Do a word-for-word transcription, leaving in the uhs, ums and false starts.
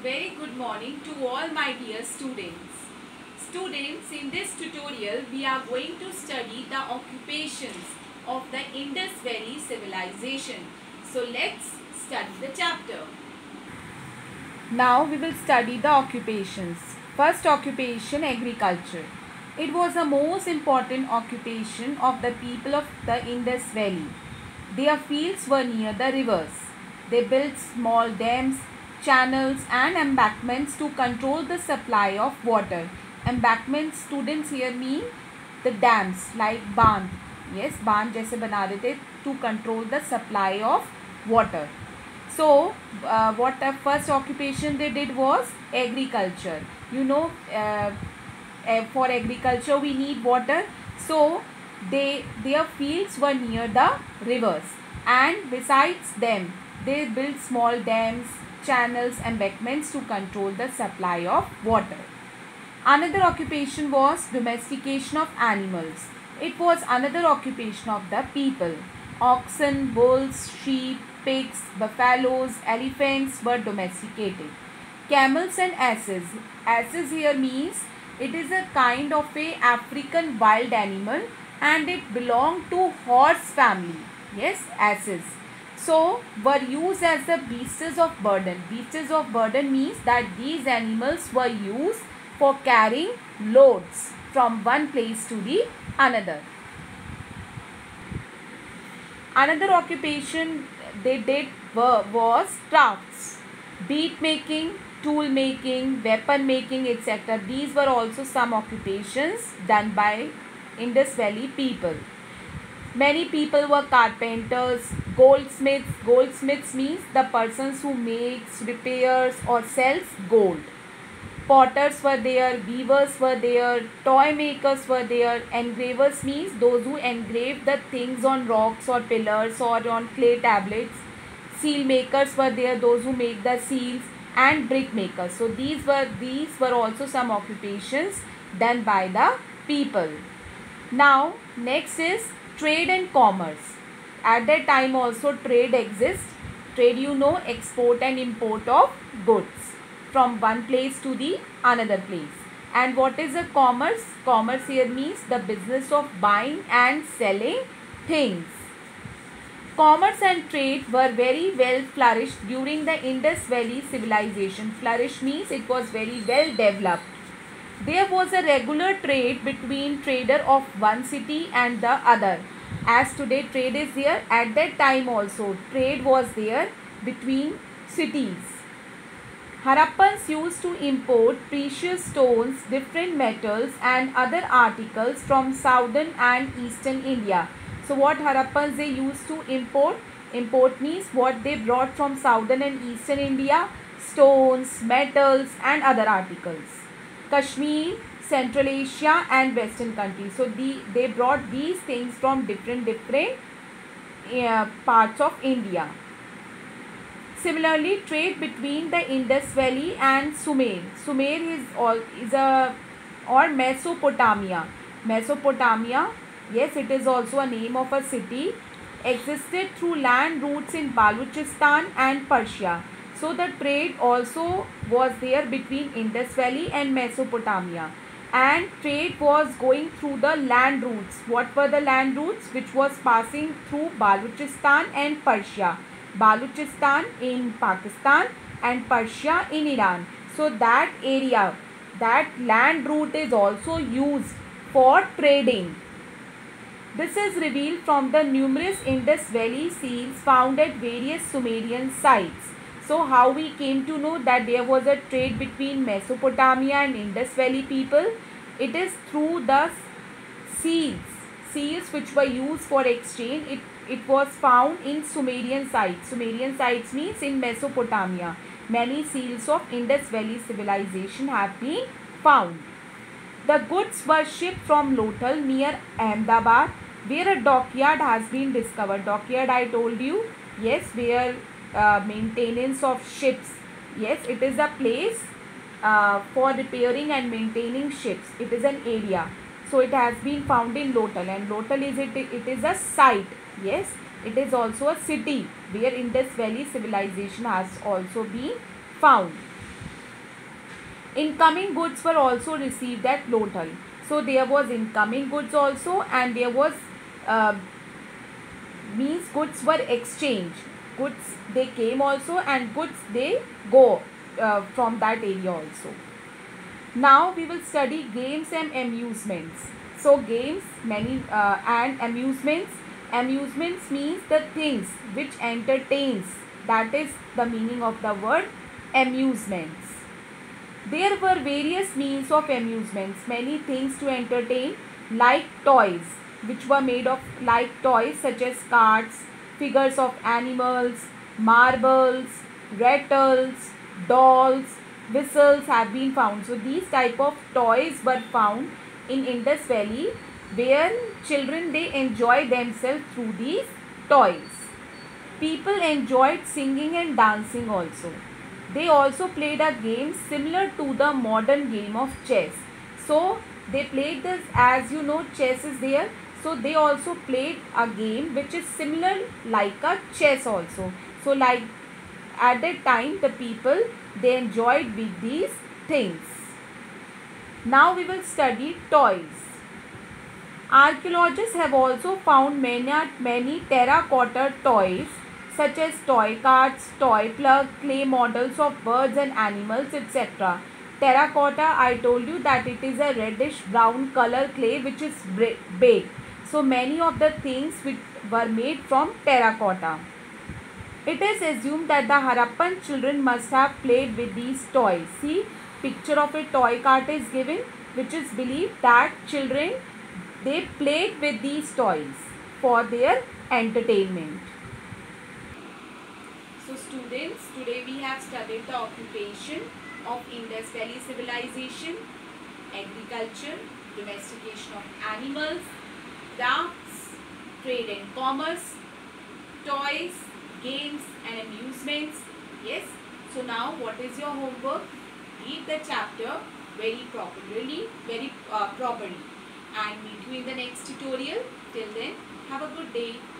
very good morning to all my dear students. Students, in this tutorial we are going to study the occupations of the Indus Valley civilization. So let's study the chapter. Now we will study the occupations. First occupation, agriculture. It was the most important occupation of the people of the Indus Valley. Their fields were near the rivers. They built small dams, channels and embankments to control the supply of water. Embankments, students here mean the dams like बांध. Yes, बांध जैसे बना रहे थे to control the supply of water. So, uh, what the first occupation they did was agriculture. You know, uh, uh, for agriculture we need water. So, they their fields were near the rivers, and besides them, they built small dams, channels, embankments to control the supply of water. Another occupation was domestication of animals. It was another occupation of the people. Oxen, bulls, sheep, pigs, buffaloes, elephants were domesticated. Camels and asses. Asses here means it is a kind of a African wild animal and it belonged to horse family. Yes, asses. So, were used as the beasts of burden. Beasts of burden means that these animals were used for carrying loads from one place to the another. Another occupation they did were, was crafts. Bead making, tool making, weapon making, et cetera. These were also some occupations done by Indus Valley people. Many people were carpenters, goldsmiths. Goldsmiths means the persons who makes, repairs or sells gold. Potters were there, weavers were there, toy makers were there. Engravers means those who engrave the things on rocks or pillars or on clay tablets. Seal makers were there, those who make the seals, and brick makers. So these were these were also some occupations done by the people. Now next is trade and commerce. At that time also trade exists. Trade, you know, export and import of goods from one place to the another place. And what is a commerce? Commerce here means the business of buying and selling things. Commerce and trade were very well flourished during the Indus Valley civilization. Flourish means it was very well developed. There was a regular trade between trader of one city and the other. As today trade is there, at that time also trade was there between cities. Harappans used to import precious stones, different metals and other articles from southern and eastern India. So what Harappans they used to import? Import means what they brought from southern and eastern India: stones, metals and other articles. Kashmir, Central Asia and Western countries. So the, they brought these things from different different uh, parts of India. Similarly, trade between the Indus Valley and Sumer. Sumer is all is a or Mesopotamia. Mesopotamia, yes, it is also a name of a city. Existed through land routes in Baluchistan and Persia. So the trade also was there between Indus Valley and Mesopotamia. And trade was going through the land routes. What were the land routes? Which was passing through Baluchistan and Persia. Baluchistan in Pakistan and Persia in Iran. So that area, that land route is also used for trading. This is revealed from the numerous Indus Valley seals found at various Sumerian sites. So how we came to know that there was a trade between Mesopotamia and Indus Valley people? It is through the seals. Seals which were used for exchange. It, it was found in Sumerian sites. Sumerian sites means in Mesopotamia. Many seals of Indus Valley civilization have been found. The goods were shipped from Lothal near Ahmedabad, where a dockyard has been discovered. Dockyard, I told you, yes, where uh, maintenance of ships. Yes, it is a place uh, for repairing and maintaining ships. It is an area. So it has been found in Lothal, and Lothal is it, it is a site. Yes, it is also a city where Indus Valley civilization has also been found. Incoming goods were also received at Lothal. So there was incoming goods also, and there was uh, means goods were exchanged. Goods they came also, and goods they go uh, from that area also. Now we will study games and amusements. So games, many uh, and amusements. Amusements means the things which entertains. That is the meaning of the word amusements. There were various means of amusements, many things to entertain, like toys, which were made of like toys such as cards, figures of animals, marbles, rattles, dolls, whistles have been found. So these type of toys were found in Indus Valley, where children they enjoy themselves through these toys. People enjoyed singing and dancing also. They also played a game similar to the modern game of chess. So they played this, as you know, chess is there. So they also played a game which is similar like a chess also. So like at that time the people they enjoyed with these things. Now we will study toys. Archaeologists have also found many, many terracotta toys such as toy carts, toy plug, clay models of birds and animals, et cetera. Terracotta, I told you that it is a reddish brown color clay which is baked. So many of the things which were made from terracotta. It is assumed that the Harappan children must have played with these toys. See, picture of a toy cart is given, which is believed that children they played with these toys for their entertainment. So students, today we have studied the occupation of Indus Valley civilization, agriculture, domestication of animals, crafts, trade and commerce, toys, games and amusements. Yes. So now what is your homework? Read the chapter very properly, very uh, properly, and meet you in the next tutorial. Till then, have a good day.